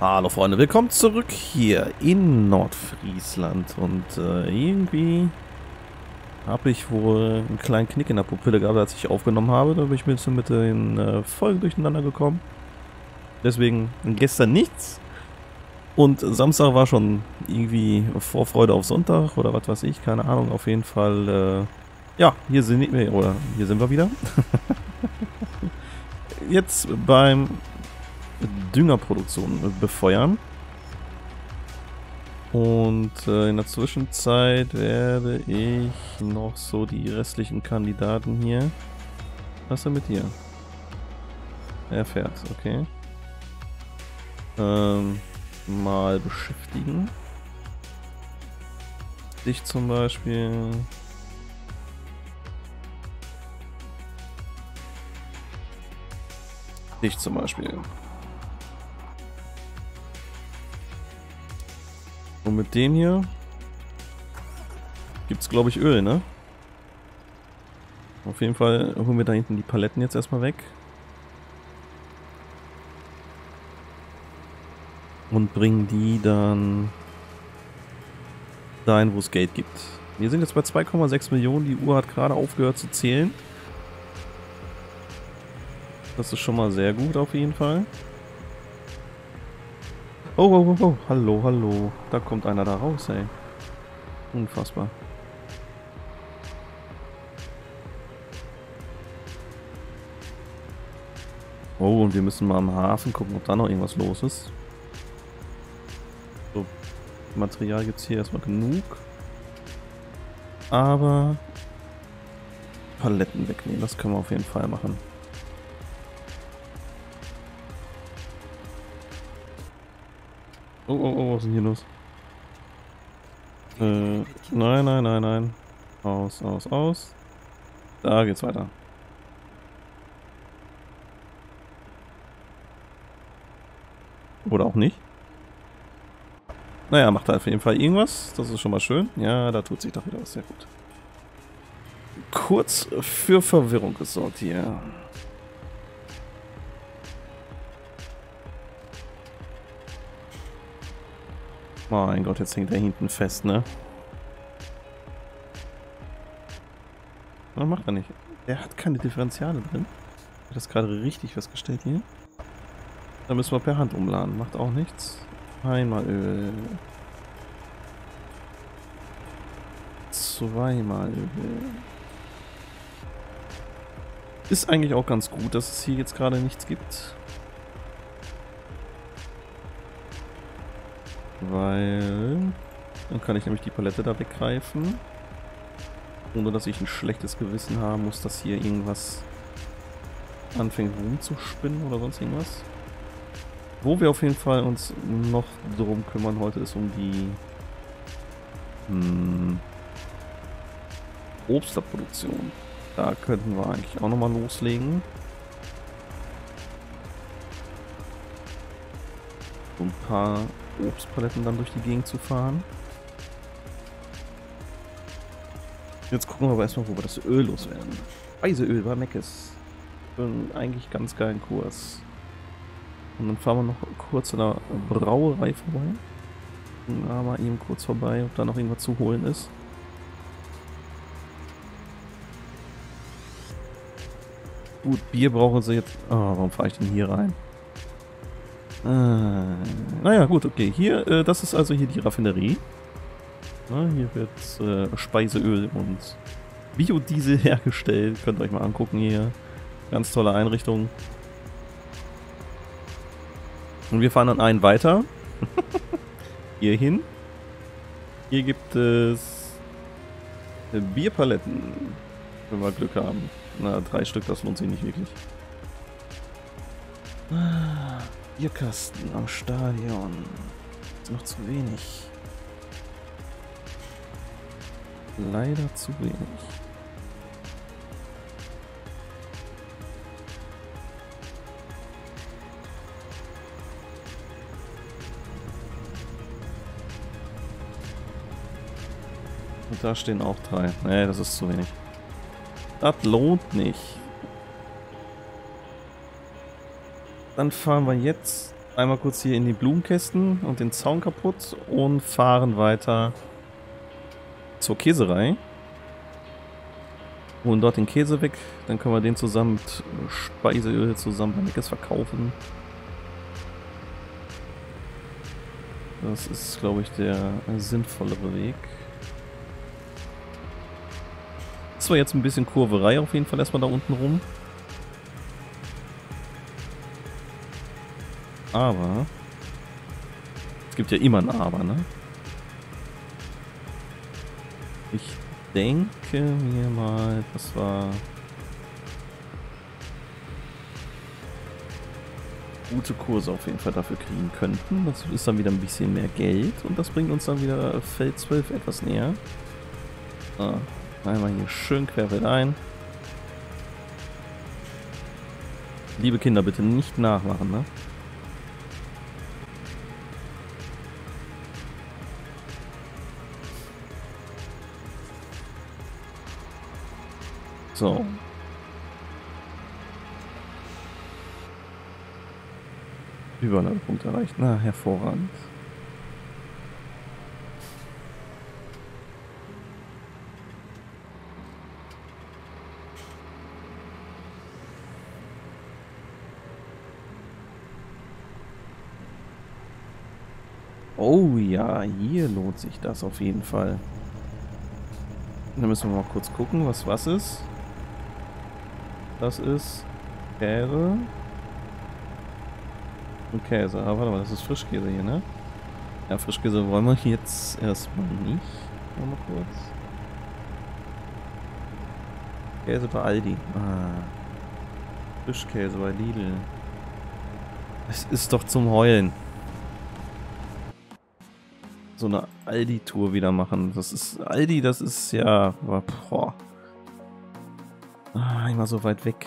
Hallo Freunde, willkommen zurück hier in Nordfriesland und irgendwie habe ich wohl einen kleinen Knick in der Pupille gehabt, als ich aufgenommen habe. Da bin ich ein bisschen mit den Folgen durcheinander gekommen. Deswegen gestern nichts und Samstag war schon irgendwie Vorfreude auf Sonntag oder was weiß ich, keine Ahnung. Auf jeden Fall, ja, hier sind wir wieder. Jetzt beim Düngerproduktion befeuern. Und in der Zwischenzeit werde ich noch so die restlichen Kandidaten hier. Was ist denn mit dir? Er fährt, okay. Mal beschäftigen. Dich zum Beispiel. Dich zum Beispiel. Und mit dem hier gibt's, glaube ich, Öl, ne? Auf jeden Fall holen wir da hinten die Paletten jetzt erstmal weg. Und bringen die dann dahin, wo es Geld gibt. Wir sind jetzt bei 2,6 Millionen. Die Uhr hat gerade aufgehört zu zählen. Das ist schon mal sehr gut auf jeden Fall. Oh, oh, oh, oh, hallo, hallo. Da kommt einer da raus, ey. Unfassbar. Oh, und wir müssen mal am Hafen gucken, ob da noch irgendwas los ist. So, Material gibt es hier erstmal genug. Aber Paletten wegnehmen, das können wir auf jeden Fall machen. Oh, oh, oh, was ist denn hier los? Nein, nein, nein, nein. Aus, aus, aus. Da geht's weiter. Oder auch nicht. Naja, macht da auf jeden Fall irgendwas. Das ist schon mal schön. Ja, da tut sich doch wieder was. Sehr gut. Kurz für Verwirrung gesorgt hier. Mein Gott, jetzt hängt er hinten fest, ne? Was macht er nicht? Der hat keine Differentiale drin. Ich habe das gerade richtig festgestellt hier. Da müssen wir per Hand umladen. Macht auch nichts. Einmal Öl. Zweimal Öl. Ist eigentlich auch ganz gut, dass es hier jetzt gerade nichts gibt. Weil dann kann ich nämlich die Palette da weggreifen. Ohne dass ich ein schlechtes Gewissen haben muss, dass hier irgendwas anfängt rumzuspinnen oder sonst irgendwas. Wo wir auf jeden Fall uns noch drum kümmern heute ist um die Obstproduktion. Da könnten wir eigentlich auch nochmal loslegen. So ein paar Obstpaletten dann durch die Gegend zu fahren. Jetzt gucken wir aber erstmal, wo wir das Öl loswerden. Speiseöl bei Meckes. Für einen eigentlich ganz geilen Kurs. Und dann fahren wir noch kurz an der Brauerei vorbei. Und da mal eben kurz vorbei, ob da noch irgendwas zu holen ist. Gut, Bier brauchen sie jetzt. Oh, warum fahre ich denn hier rein? Naja, gut, okay. Hier, das ist also hier die Raffinerie. Na, hier wird Speiseöl und Biodiesel hergestellt. Könnt ihr euch mal angucken hier. Ganz tolle Einrichtung. Und wir fahren dann einen weiter. Hier hin. Hier gibt es Bierpaletten. Wenn wir Glück haben. Na, 3 Stück, das lohnt sich nicht wirklich. Bierkasten am Stadion. Ist noch zu wenig. Leider zu wenig. Und da stehen auch 3. Nee, das ist zu wenig. Das lohnt nicht. Dann fahren wir jetzt Einmal kurz hier in die Blumenkästen und den Zaun kaputt und fahren weiter zur Käserei. Holen dort den Käse weg, dann können wir den zusammen mit Speiseöl zusammen bei Meckes verkaufen. Das ist, glaube ich, der sinnvollere Weg. Das war jetzt ein bisschen Kurverei auf jeden Fall erstmal da unten rum. Aber es gibt ja immer ein Aber, ne? Ich denke mir mal, das war gute Kurse auf jeden Fall dafür kriegen könnten. Das ist dann wieder ein bisschen mehr Geld und das bringt uns dann wieder Feld 12 etwas näher. Ah, einmal hier schön querfeldein. Liebe Kinder, bitte nicht nachmachen, ne? So. Überladepunkt erreicht. Na, hervorragend. Oh ja, hier lohnt sich das auf jeden Fall. Dann müssen wir mal kurz gucken, was ist. Das ist Käse. Und Käse. Aber warte mal, das ist Frischkäse hier, ne? Ja, Frischkäse wollen wir jetzt erstmal nicht. Mal kurz. Käse bei Aldi. Ah. Frischkäse bei Lidl. Es ist doch zum Heulen. So eine Aldi-Tour wieder machen. Das ist Aldi, das ist ja... Boah. Ah, immer so weit weg.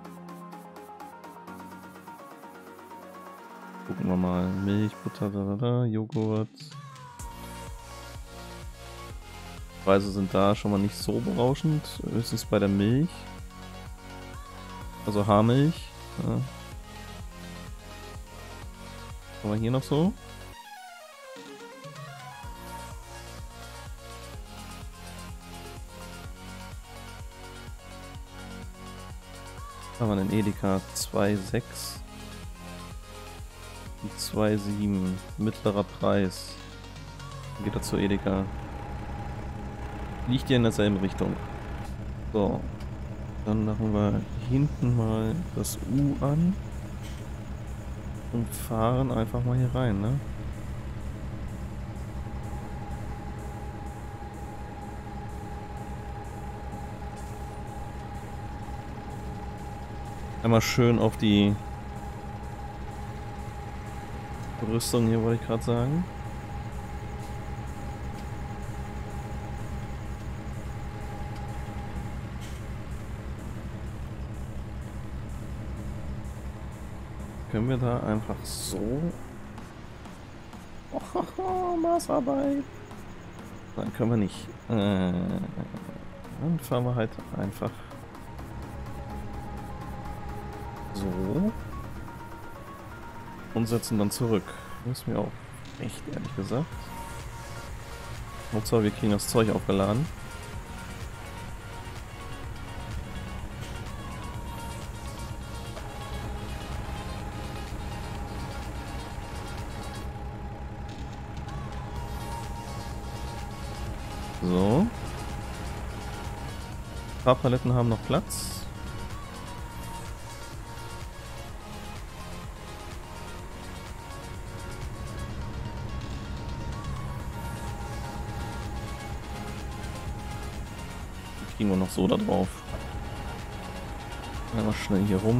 Gucken wir mal. Milch, Butter, Joghurt. Preise sind da schon mal nicht so berauschend. Höchstens bei der Milch. Also Haarmilch. Ja. Haben wir hier noch so? Haben wir den Edeka 2,6 und 2,7. Mittlerer Preis. Geht er zu Edeka. Liegt ja in derselben Richtung. So. Dann machen wir hinten mal das U an. Und fahren einfach mal hier rein, ne? Einmal schön auf die Rüstung hier, wollte ich gerade sagen. Können wir da einfach so... Oh, Maßarbeit. Nein, können wir nicht. Dann fahren wir halt einfach so und setzen dann zurück. Das ist mir auch echt ehrlich gesagt. Hauptsache wir kriegen das Zeug aufgeladen. So. Ein paar Paletten haben noch Platz. Kriegen wir noch so da drauf. Einmal schnell hier rum.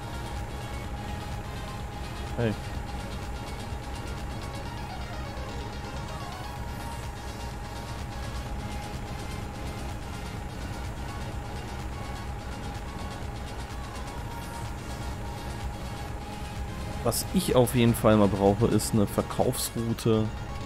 Hey. Was ich auf jeden Fall mal brauche, ist eine Verkaufsroute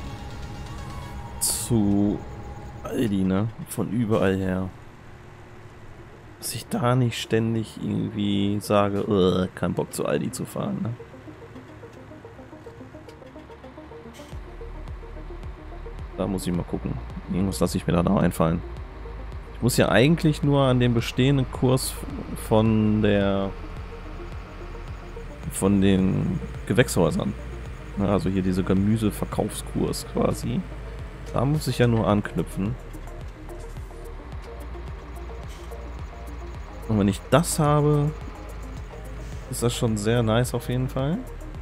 zu Aldi, ne? Von überall her. Dass ich da nicht ständig irgendwie sage, kein Bock zu Aldi zu fahren, ne? Da muss ich mal gucken. Irgendwas lasse ich mir da noch einfallen. Ich muss ja eigentlich nur an den bestehenden Kurs von den Gewächshäusern. Also hier diese Gemüseverkaufskurs quasi. Da muss ich ja nur anknüpfen. Und wenn ich das habe, ist das schon sehr nice auf jeden Fall.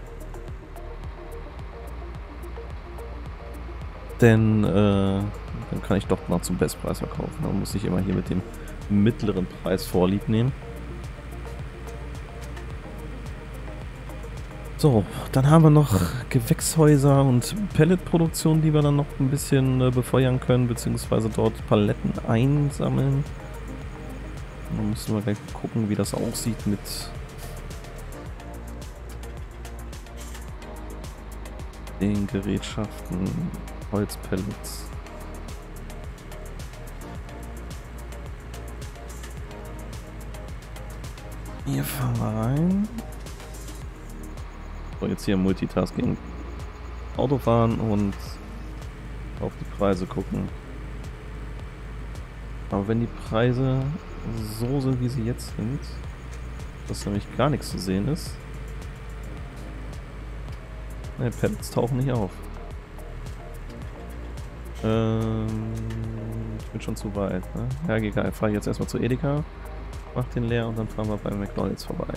Denn dann kann ich doch mal zum Bestpreis verkaufen. Da muss ich immer hier mit dem mittleren Preis vorlieb nehmen. So, dann haben wir noch Gewächshäuser und Pelletproduktion, die wir dann noch ein bisschen befeuern können, beziehungsweise dort Paletten einsammeln. Dann müssen wir gleich gucken, wie das aussieht mit den Gerätschaften, Holzpellets. Hier fahren wir rein. So, jetzt hier Multitasking. Autofahren und auf die Preise gucken. Aber wenn die Preise so sind, wie sie jetzt sind, dass nämlich gar nichts zu sehen ist. Ne, Pellets tauchen nicht auf. Ich bin schon zu weit, ne? Ja, egal. Ich fahre jetzt erstmal zu Edeka, mach den leer und dann fahren wir bei McDonald's vorbei.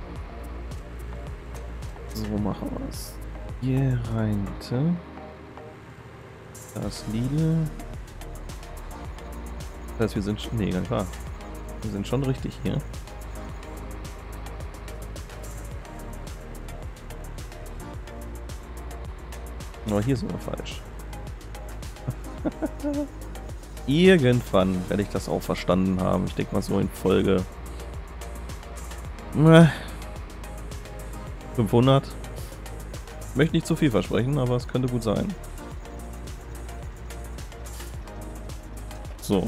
So machen wir es. Hier rein, bitte. Da ist Lidl. Das heißt, wir sind schon. Nee, gar nicht wahr. Wir sind schon richtig hier. Aber hier sind wir falsch. Irgendwann werde ich das auch verstanden haben. Ich denke mal so in Folge 500. Ich möchte nicht zu viel versprechen, aber es könnte gut sein. So.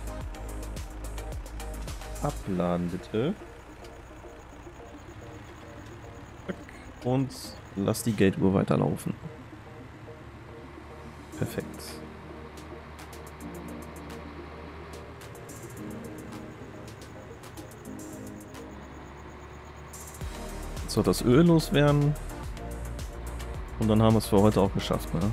Abladen bitte. Und lass die Gelduhr weiterlaufen. Perfekt. Jetzt wird das Öl loswerden. Und dann haben wir es für heute auch geschafft, ne?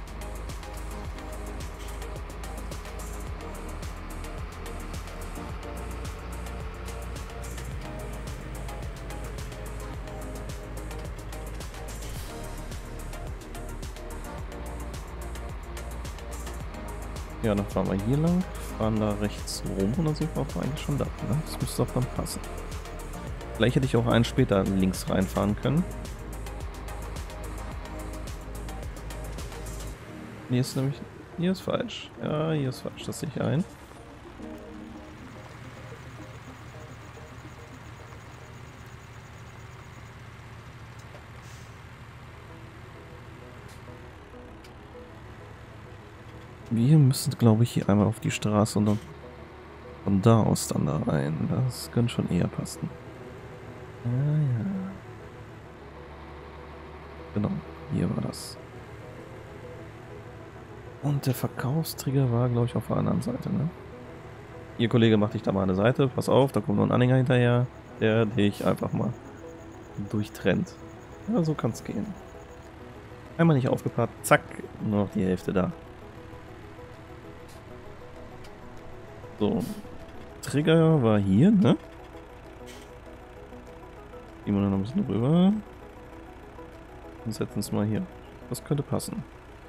Ja, dann fahren wir hier lang, fahren da rechts rum und dann sind wir auch eigentlich schon da, ne? Das müsste auch dann passen. Vielleicht hätte ich auch einen später links reinfahren können. Hier ist nämlich... Hier ist falsch. Ja, hier ist falsch. Das sehe ich ein. Wir müssen, glaube ich, hier einmal auf die Straße und dann von da aus dann da rein. Das könnte schon eher passen. Ja, ja. Genau, hier war das. Und der Verkaufstrigger war, glaube ich, auf der anderen Seite, ne? Ihr Kollege macht dich da mal an der Seite. Pass auf, da kommt noch ein Anhänger hinterher, der dich einfach mal durchtrennt. Ja, so kann es gehen. Einmal nicht aufgepasst, zack, nur noch die Hälfte da. So, Trigger war hier, ne? Gehen wir noch ein bisschen rüber. Und setzen es mal hier. Das könnte passen.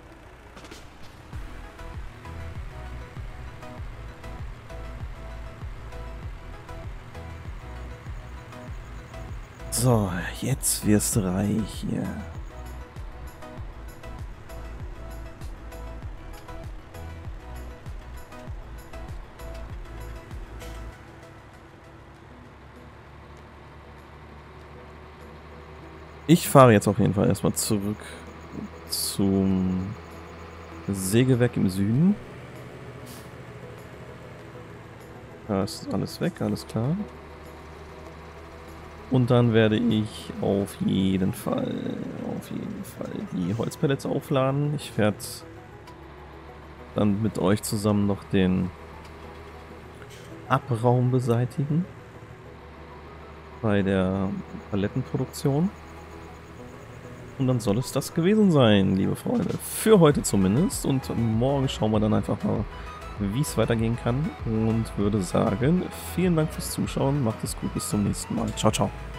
So, jetzt wirst du reich hier. Ich fahre jetzt auf jeden Fall erstmal zurück zum Sägewerk im Süden. Da ist alles weg, alles klar. Und dann werde ich auf jeden Fall die Holzpellets aufladen. Ich werde dann mit euch zusammen noch den Abraum beseitigen bei der Palettenproduktion. Und dann soll es das gewesen sein, liebe Freunde. Für heute zumindest. Und morgen schauen wir dann einfach mal, wie es weitergehen kann. Und würde sagen, vielen Dank fürs Zuschauen. Macht es gut, bis zum nächsten Mal. Ciao, ciao.